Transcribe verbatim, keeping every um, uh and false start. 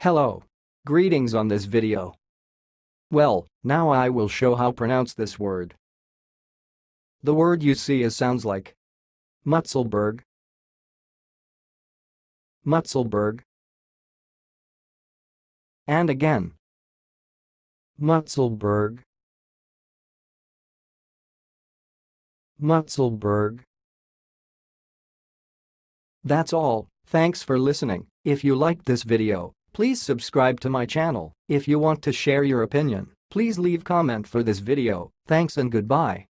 Hello. Greetings on this video. Well, now I will show how pronounce this word. The word you see is sounds like Mutzelburg, Mutzelburg, and again Mutzelburg, Mutzelburg. That's all. Thanks for listening. If you liked this video, please subscribe to my channel. If you want to share your opinion, please leave comment for this video. Thanks and goodbye.